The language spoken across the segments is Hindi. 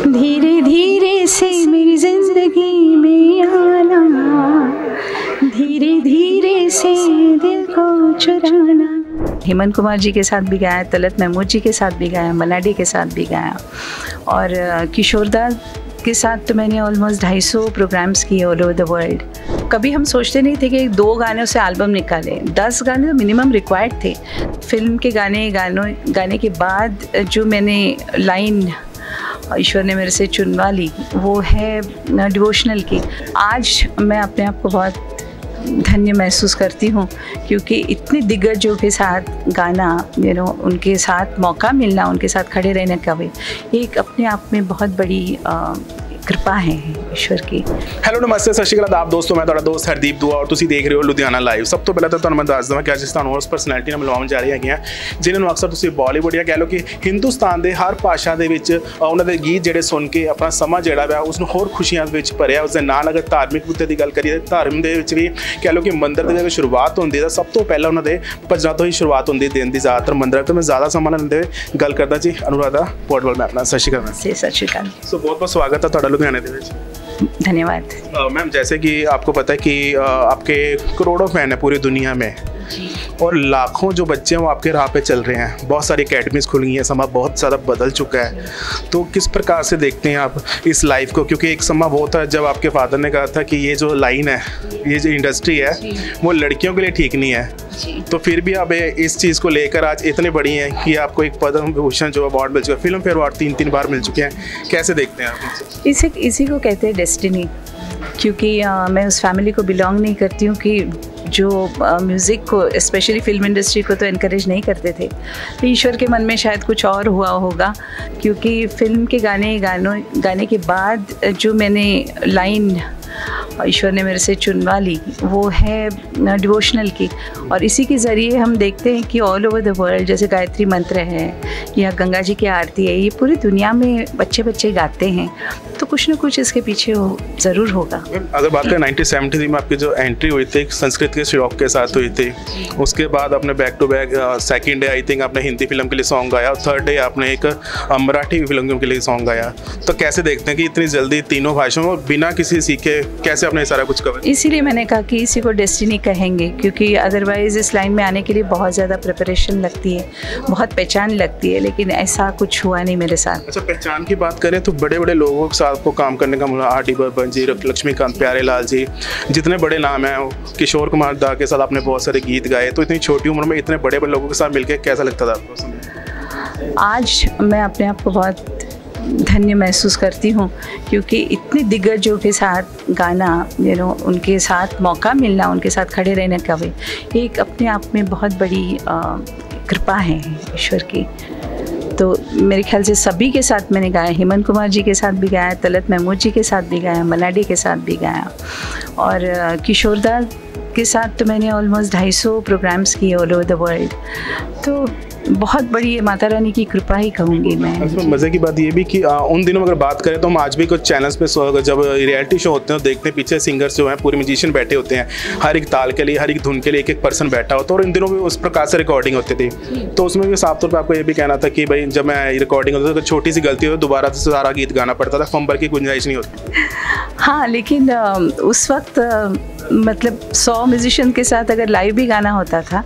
धीरे धीरे से मेरी जिंदगी में आना, धीरे धीरे से दिल को चुराना। हेमंत कुमार जी के साथ भी गाया, तलत महमूद जी के साथ भी गाया, मलाडी के साथ भी गाया, और किशोरदा के साथ तो मैंने ऑलमोस्ट 250 प्रोग्राम्स किए ऑल ओवर द वर्ल्ड। कभी हम सोचते नहीं थे कि 2 गानों से एल्बम निकालें, 10 गाने तो मिनिमम रिक्वायर्ड थे। फिल्म के गाने के बाद जो मैंने लाइन ईश्वर ने मेरे से चुनवा ली वो है डिवोशनल की। आज मैं अपने आप को बहुत धन्य महसूस करती हूँ, क्योंकि इतने दिग्गजों के साथ गाना, उनके साथ मौका मिलना, उनके साथ खड़े रहने का भी एक अपने आप में बहुत बड़ी कृपा है ईश्वर की। हेलो नमस्ते सत श्री अकाल आदाब दोस्तों, मैं ਤੁਹਾਡਾ ਦੋਸਤ ਹਰਦੀਪ ਦੁਆ और ਤੁਸੀਂ ਦੇਖ ਰਹੇ ਹੋ ਲੁਧਿਆਣਾ ਲਾਈਵ। ਸਭ ਤੋਂ ਪਹਿਲਾਂ ਤਾਂ ਤੁਹਾਨੂੰ ਮੈਂ ਦੱਸ ਦਵਾਂ ਕਿ ਅੱਜ ਤੁਹਾਨੂੰ ਉਸ ਪਰਸਨੈਲਿਟੀ ਨਾਲ ਮਿਲਵਾਉਣ ਜਾ ਰਹੀ ਹੈਗੀਆਂ ਜਿਨ੍ਹਾਂ ਨੂੰ ਅਕਸਰ ਤੁਸੀਂ ਬਾਲੀਵੁੱਡ ਜਾਂ ਕਹਿ ਲਓ ਕਿ ਹਿੰਦੁਸਤਾਨ ਦੇ ਹਰ ਭਾਸ਼ਾ ਦੇ ਵਿੱਚ ਉਹਨਾਂ ਦੇ ਗੀਤ ਜਿਹੜੇ ਸੁਣ ਕੇ ਆਪਣਾ ਸਮਾਂ ਜਿਹੜਾ ਵਾ ਉਸ ਨੂੰ ਹੋਰ ਖੁਸ਼ੀਆਂ ਵਿੱਚ ਭਰਿਆ। ਉਸ ਦੇ ਨਾਲ ਅਗਰ ਧਾਰਮਿਕ ਮੁੱਦੇ ਦੀ ਗੱਲ ਕਰੀਏ, ਧਰਮ ਦੇ ਵਿੱਚ ਵੀ ਕਹਿ ਲਓ ਕਿ ਮੰਦਿਰ ਦੇ ਜਦੋਂ ਸ਼ੁਰੂਆਤ ਹੁੰਦੀ ਹੈ ਸਭ ਤੋਂ ਪਹਿਲਾਂ ਉਹਨਾਂ ਦੇ ਭਜਨਾਂ ਤੋਂ ਹੀ ਸ਼ੁਰੂਆਤ ਹੁੰਦੀ ਦਿਨ ਦੀ। ਜ਼ਿਆਦਾਤਰ ਮੰਦਿਰ ਤੋਂ ਮੈਂ ਜ਼ਿਆਦਾ ਸਮਾਂ ਨਾ ਲੈਂਦੇ ਹੋਏ ਗੱਲ ਕਰਦਾ ਜੀ ਅਨੁਰਾਧਾ ਪੋਟਵਾਲ ਮੈਂ ਆਪਣਾ। ਸਤਿ ਸ਼੍ਰੀ ਅਕਾਲ। ਸਤਿ ਸ਼੍ਰੀ ਅਕਾਲ। ਸੋ ਬਹੁਤ ਬਹੁਤ ਸਵਾਗਤ ਹੈ ਤੁਹਾਡਾ ਲੁਧਿਆਣੇ ਦੇ ਵਿੱਚ। धन्यवाद मैम। जैसे कि आपको पता है कि आपके करोड़ों फैन हैं पूरी दुनिया में जी, और लाखों जो बच्चे हैं वो आपके राह पे चल रहे हैं। बहुत सारी अकेडमीज़ खुल गई हैं, समा बहुत ज़्यादा बदल चुका है। तो किस प्रकार से देखते हैं आप इस लाइफ को? क्योंकि एक समा वो था जब आपके फादर ने कहा था कि ये जो लाइन है, ये जो इंडस्ट्री है वो लड़कियों के लिए ठीक नहीं है, तो फिर भी आप इस चीज़ को लेकर आज इतने बड़ी हैं कि आपको एक पद्म भूषण जो अवार्ड मिल चुका है, फिल्म फेयर अवार्ड 3 बार मिल चुके हैं। कैसे देखते हैं आप इसी को कहते हैं डेस्टिनी, क्योंकि मैं उस फैमिली को बिलोंग नहीं करती हूँ कि जो म्यूज़िक को, स्पेशली फिल्म इंडस्ट्री को तो इनकरेज नहीं करते थे। ईश्वर के मन में शायद कुछ और हुआ होगा, क्योंकि फिल्म के गाने के बाद जो मैंने लाइन ईश्वर ने मेरे से चुनवा ली वो है डिवोशनल की, और इसी के ज़रिए हम देखते हैं कि ऑल ओवर द वर्ल्ड जैसे गायत्री मंत्र है या गंगा जी की आरती है, ये पूरी दुनिया में बच्चे गाते हैं, तो कुछ ना कुछ इसके पीछे ज़रूर होगा। अगर बात करें 1970 में आपकी जो एंट्री हुई थी संस्कृत के श्लोक के साथ हुई थी, उसके बाद आपने back to back second day I think आपने हिंदी फिल्म के लिए सॉन्ग गाया, और थर्ड डे आपने एक मराठी फिल्म के लिए सॉन्ग गाया। तो कैसे देखते हैं कि इतनी जल्दी तीनों भाषाओं में बिना किसी सीखे कैसे आपने सारा कुछ कवर? इसीलिए मैंने कहा कि इसी को डेस्टिनी कहेंगे, क्योंकि अदरवाइज़ इस लाइन में आने के लिए बहुत ज़्यादा प्रिपरेशन लगती है, बहुत पहचान लगती है, लेकिन ऐसा कुछ हुआ नहीं मेरे साथ। अच्छा, पहचान की बात करें तो बड़े बड़े लोगों के साथ आपको काम करने का मिला, R.D. बर्मन जी, लक्ष्मीकांत प्यारेलाल जी, जितने बड़े नाम हैं, किशोर कुमार दा के साथ आपने बहुत सारे गीत गाए। तो इतनी छोटी उम्र में इतने बड़े बड़े लोगों के साथ मिलकर कैसा लगता था आपको? आज मैं अपने आप को बहुत धन्य महसूस करती हूँ, क्योंकि इतने दिग्गजों के साथ गाना, उनके साथ मौका मिलना, उनके साथ खड़े रहने का भी एक अपने आप में बहुत बड़ी कृपा है ईश्वर की। तो मेरे ख्याल से सभी के साथ मैंने गाया, हेमंत कुमार जी के साथ भी गाया, तलत महमूद जी के साथ भी गाया, मलाडी के साथ भी गाया, और किशोरदा के साथ तो मैंने ऑलमोस्ट 250 प्रोग्राम्स किए ऑल ओवर द वर्ल्ड। तो बहुत बड़ी माता रानी की कृपा ही कहूँगी मैं। मज़े की बात ये भी कि उन दिनों अगर बात करें तो हम आज भी कुछ चैनल्स पे जब रियलिटी शो होते हैं देखते हैं, पीछे सिंगर्स जो हैं पूरे म्यूजिशियन बैठे होते हैं, हर एक ताल के लिए, हर एक धुन के लिए एक पर्सन बैठा होता है, और इन दिनों भी उस प्रकार से रिकॉर्डिंग होती थी। तो उसमें भी साफ तौर पर आपको ये भी कहना था कि भाई जब मैं रिकॉर्डिंग होती थी तो छोटी सी गलती हो दोबारा से सारा गीत गाना पड़ता था, फंबर की गुंजाइश नहीं होती। हाँ, लेकिन उस वक्त मतलब 100 म्यूजिशियन के साथ अगर लाइव भी गाना होता था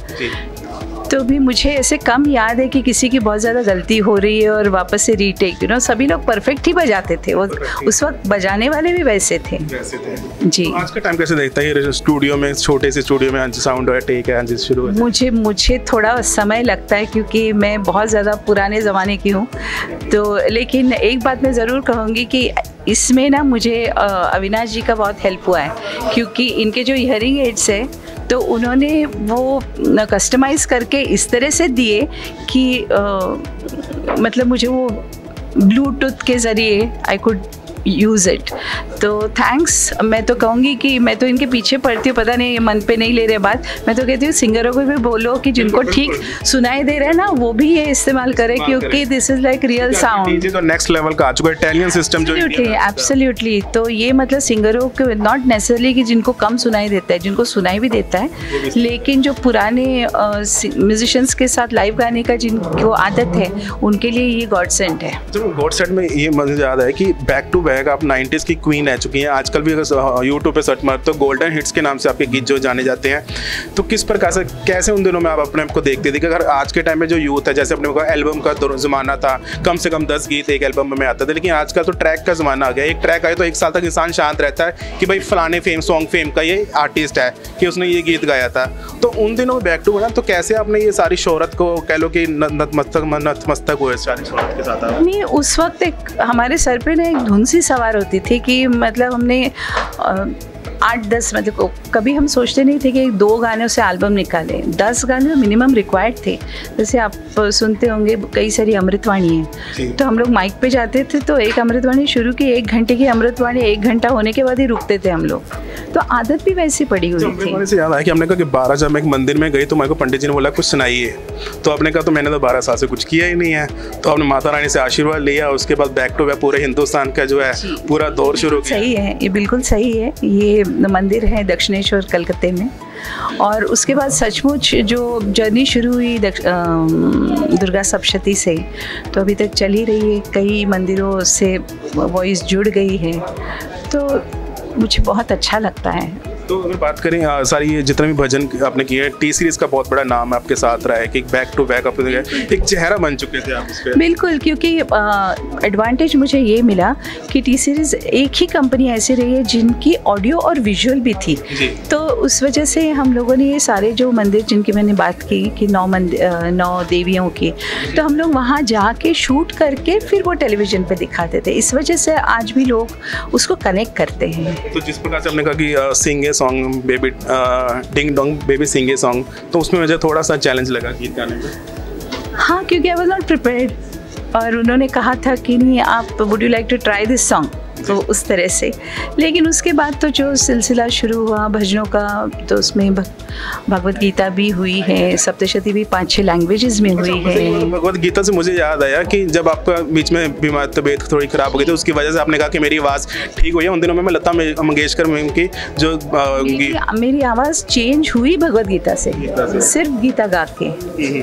तो भी मुझे ऐसे कम याद है कि किसी की बहुत ज़्यादा गलती हो रही है और वापस से रीटेक, सभी लोग परफेक्ट ही बजाते थे। वो उस वक्त बजाने वाले भी वैसे थे जी। तो आज का टाइम कैसे देखता है? स्टूडियो में, छोटे से स्टूडियो में साउंड है, टेक है, शुरू है। मुझे थोड़ा समय लगता है, क्योंकि मैं बहुत ज़्यादा पुराने ज़माने की हूँ। तो लेकिन एक बात मैं ज़रूर कहूँगी कि इसमें ना मुझे अविनाश जी का बहुत हेल्प हुआ है, क्योंकि इनके जो हियरिंग एड्स है तो उन्होंने वो कस्टमाइज़ करके इस तरह से दिए कि मतलब मुझे वो ब्लूटूथ के ज़रिए आई कुड यूज़ इट। तो थैंक्स, मैं तो कहूँगी कि मैं तो इनके पीछे पड़ती हूँ, पता नहीं ये मन पे नहीं ले रहे बात, मैं तो कहती हूँ सिंगरों को भी बोलो कि जिनको ठीक सुनाई दे रहा है ना वो भी ये इस्तेमाल करें, क्योंकि this is like real sound. तो नेक्स्ट लेवल का आ चुका है इटालियन सिस्टम जो एब्सोल्युटली। तो ये मतलब सिंगरों को नॉट नेसेसरली कि जिनको कम सुनाई देता है, जिनको सुनाई भी देता है, लेकिन जो पुराने म्यूजिशियंस के साथ लाइव गाने का जिनको आदत है उनके लिए ये गॉड सेंट है। गॉड सेंट में ये मुझे याद है कि बैक टू बैक आप 90s की क्वीन रह चुकी हैं, आजकल भी अगर यूट्यूब पे सर्च मारते तो गोल्डन हिट्स के नाम से आपके गीत जो जाने जाते हैं। तो किस प्रकार से कैसे उन दिनों में आप अपने आप को देखते थे कि अगर आज के टाइम में जो यूथ है, जैसे अपने को एल्बम का ज़माना था, कम से कम 10 गीत एक एल्बम में आते थे, लेकिन आजकल तो ट्रैक का ज़माना आ गया। एक ट्रैक आए तो 1 साल तक इंसान शांत रहता है कि भाई फलाने सॉन्ग फेम का ये आर्टिस्ट है कि उसने ये गीत गाया था। तो उन दिनों में बैक टू बैक, तो कैसे आपने ये सारी शोहरत को कह लो कि नतमस्तक हुए सारी शोहरत के साथ? नहीं, उस वक्त एक हमारे सर पे ना एक धुन सी सवार होती थी कि मतलब हमने 8-10 मतलब कभी हम सोचते नहीं थे कि 2 गानों से एल्बम निकाले, 10 गाने मिनिमम रिक्वायर्ड थे। जैसे आप सुनते होंगे कई सारी अमृतवाणी है, तो हम लोग माइक पे जाते थे तो एक अमृतवाणी शुरू की, 1 घंटे की अमृतवाणी 1 घंटा होने के बाद ही रुकते थे हम लोग। तो आदत भी वैसी पड़ी हुई थी। से याद आया कि हमने कहा कि 12 जब मैं एक मंदिर में गई तो मेरे को पंडित जी ने बोला कुछ सुनाइए, तो आपने कहा तो मैंने तो 12 साल से कुछ किया ही नहीं है। तो आपने माता रानी से आशीर्वाद लिया, उसके बाद बैक टू बैक पूरे हिंदुस्तान का जो है पूरा दौर शुरू किया। सही है, ये बिल्कुल सही है। ये मंदिर है दक्षिणेश्वर कलकत्ते में, और उसके बाद सचमुच जो जर्नी शुरू हुई दुर्गा सप्तशती से, तो अभी तक चल ही रही है। कई मंदिरों से वॉइस जुड़ गई है, तो मुझे बहुत अच्छा लगता है। तो अगर बात करें सारी जितने भी भजन आपने किए हैं, टी सीरीज़ का बहुत बड़ा नाम आपके साथ रहा है कि बैक टू बैक आपने एक चेहरा बन चुके थे आप इस पे। बिल्कुल, क्योंकि एडवांटेज मुझे ये मिला कि टी सीरीज़ एक ही कंपनी ऐसी रही है जिनकी ऑडियो और विजुअल भी थी। तो उस वजह से हम लोगों ने ये सारे जो मंदिर जिनकी मैंने बात की कि 9 देवियों की, तो हम लोग वहाँ जाके शूट करके फिर वो टेलीविज़न पे दिखाते थे। इस वजह से आज भी लोग उसको कनेक्ट करते हैं। तो जिस प्रकार से हमने कहा कि sing a song baby ding dong baby sing a song, तो उसमें मुझे थोड़ा सा चैलेंज लगा गीत गाने में। हाँ, क्योंकि आई वाज नॉट प्रिपेयर्ड, और उन्होंने कहा था कि नहीं आप would you like to try this song, तो उस तरह से। लेकिन उसके बाद तो जो सिलसिला शुरू हुआ भजनों का, तो उसमें भगवत गीता भी हुई है, सप्तशती भी 5-6 लैंग्वेजेस में हुई है। भगवत गीता से मुझे याद आया कि जब आपका बीच में बीमार तबीयत थोड़ी ख़राब हो गई थी, उसकी वजह से आपने कहा कि मेरी आवाज़ ठीक हुई है। उन दिनों में मैं लता मंगेशकर मैम की जो मेरी आवाज़ चेंज हुई भगवत गीता से, सिर्फ गीता गा के।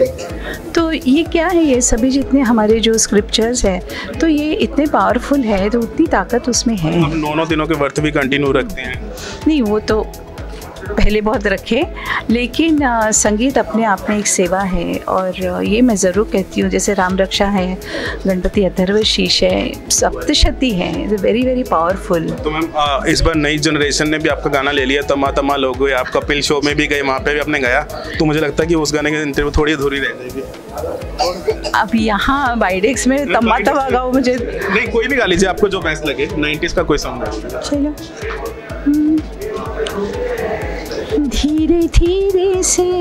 तो ये क्या है, ये सभी जितने हमारे जो स्क्रिप्चर्स हैं, तो ये इतने पावरफुल है, तो उतनी ताकत उसमें है। हम 9 दिनों के व्रत भी कंटिन्यू रखते हैं। नहीं, वो तो पहले बहुत रखे, लेकिन संगीत अपने आप में एक सेवा है, और ये मैं ज़रूर कहती हूँ। जैसे राम रक्षा है, गणपति अथर्व शीर्ष है, सप्तशती है, वेरी वेरी पावरफुल। तो मैम इस बार नई जनरेशन ने भी आपका गाना ले लिया, तमा तमा लोग हुए, आप कपिल शो में भी गए, वहाँ पे भी आपने गाया, तो मुझे लगता है कि उस गाने की इंटरव्यू थोड़ी अधूरी रह जाएगी। अब यहाँ वाइडेक्स में तमा तमा गाओ, मुझे नहीं, कोई भी गा लीजिए, आपको जो बेस्ट लगे, 90s का कोई सॉन्ग। चलो। धीरे धीरे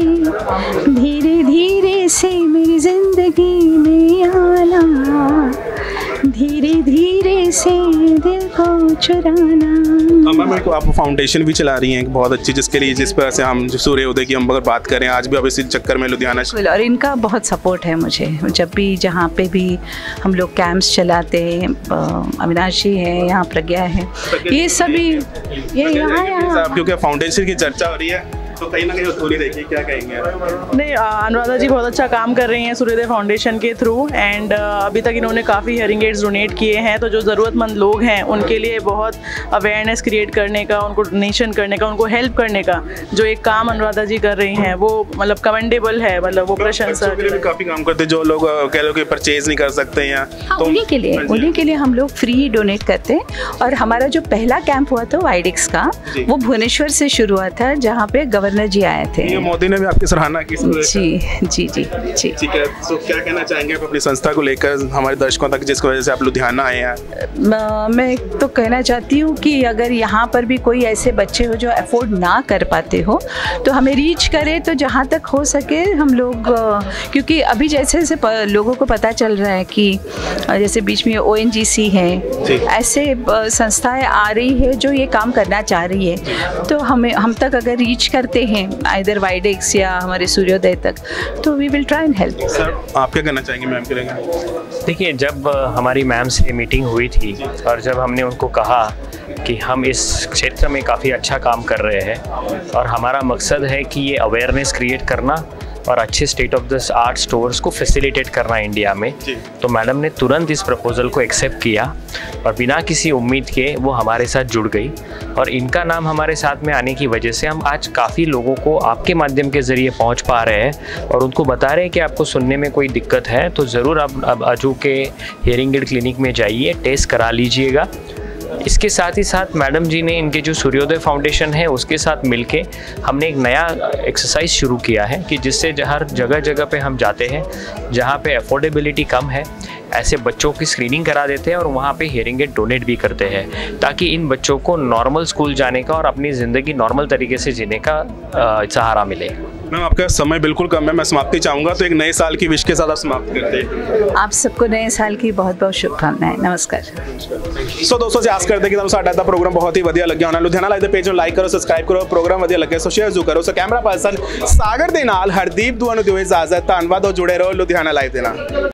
से मेरी जिंदगी में आना, धीरे धीरे से दिल को चुराना। मैम आप फाउंडेशन भी चला रही हैं एक बहुत अच्छी, जिसके लिए जिस पर से हम सूर्य उदय की हम अगर बात करें, आज भी अब इसी चक्कर में लुधियाना, और इनका बहुत सपोर्ट है मुझे। जब भी जहाँ पे भी हम लोग कैंप्स चलाते हैं, अविनाश जी है, यहाँ प्रज्ञा है, ये सभी ये यहाँ क्योंकि फाउंडेशन की चर्चा हो रही है, तो कहीं ना कहीं थोड़ी देखिए क्या कहेंगे। नहीं, अनुराधा जी बहुत अच्छा काम कर रही हैं सूर्योदय फाउंडेशन के थ्रू, एंड अभी तक इन्होंने काफ़ी हियरिंग एड्स डोनेट किए हैं। तो जो ज़रूरतमंद लोग हैं उनके लिए बहुत अवेयरनेस क्रिएट करने का, उनको डोनेशन करने का, उनको हेल्प करने का जो एक काम अनुराधा जी कर रही हैं, वो मतलब कमेंडेबल है, मतलब वो प्रशंसा। काफ़ी काम करते हैं जो लोग कह लो कि परचेज नहीं कर सकते हैं, तो उन्हीं के लिए हम लोग फ्री डोनेट करते हैं। और हमारा जो पहला कैंप हुआ था वाइडेक्स का, वो भुवनेश्वर से शुरू हुआ था, जहाँ पे गवर्नर जी आए थे। ये मोदी ने भी आपकी सराहना की। जी जी जी जी। ठीक है, तो क्या कहना चाहेंगे आप अपनी संस्था को लेकर हमारे दर्शकों तक, जिसकी वजह से आप लुधियाना आए हैं? मैं तो कहना चाहती हूँ कि अगर यहाँ पर भी कोई ऐसे बच्चे हो जो अफोर्ड ना कर पाते हो तो हमें रीच करे, तो जहाँ तक हो सके हम लोग, क्योंकि अभी जैसे जैसे लोगों को पता चल रहा है कि जैसे बीच में ONGC है, ऐसे संस्थाएं आ रही है जो ये काम करना चाह रही है, तो हम तक अगर रीच करते हैं आइदर वाइडेक्स या हमारे सूर्योदय तक, तो we will try and help. Sir आप क्या कहना चाहेंगे मैम के लिए? देखिए, जब हमारी मैम से मीटिंग हुई थी और जब हमने उनको कहा कि हम इस क्षेत्र में काफ़ी अच्छा काम कर रहे हैं और हमारा मकसद है कि ये अवेयरनेस क्रिएट करना और अच्छे state of the art stores को फैसिलिटेट करना इंडिया में, तो मैडम ने तुरंत इस प्रपोज़ल को एक्सेप्ट किया और बिना किसी उम्मीद के वो हमारे साथ जुड़ गई। और इनका नाम हमारे साथ में आने की वजह से हम आज काफ़ी लोगों को आपके माध्यम के ज़रिए पहुंच पा रहे हैं और उनको बता रहे हैं कि आपको सुनने में कोई दिक्कत है तो ज़रूर आप अब आजू के हियरिंग एड क्लिनिक में जाइए, टेस्ट करा लीजिएगा। इसके साथ ही साथ मैडम जी ने इनके जो सूर्योदय फाउंडेशन है उसके साथ मिलके हमने एक नया एक्सरसाइज शुरू किया है कि जिससे हर जगह जगह पे हम जाते हैं जहाँ पे अफोर्डेबिलिटी कम है, ऐसे बच्चों की स्क्रीनिंग करा देते हैं और वहाँ पे हियरिंग एड डोनेट भी करते हैं, ताकि इन बच्चों को नॉर्मल स्कूल जाने का और अपनी ज़िंदगी नॉर्मल तरीके से जीने का सहारा मिले। मैम आपका समय बिल्कुल कम है, मैं समाप्ति चाहूँगा, तो एक नए साल की विश के साथ आप समाप्त करते हैं। आप सबको नए साल की बहुत बहुत शुभकामनाएं। नमस्कार। सो दोस्तों से आस करते कि तुम साडा प्रोग्राम बहुत ही वधिया लग्या होना। लुधियाना लाइव दे पेज ਨੂੰ लाइक करो, सब्सक्राइब करो, प्रोग्राम वधिया लगे सो शेयर जरूर करो। सो कैमरा पर्सन सागर ਦੇ ਨਾਲ ਹਰਦੀਪ ਦੁਆ ਨੂੰ ਦਿਓ ਇਜਾਜ਼ਤ। ਧੰਨਵਾਦ, ਹੋ ਜੁੜੇ ਰਹੋ ਲੁਧਿਆਣਾ ਲਾਈਵ ਦੇ ਨਾਲ।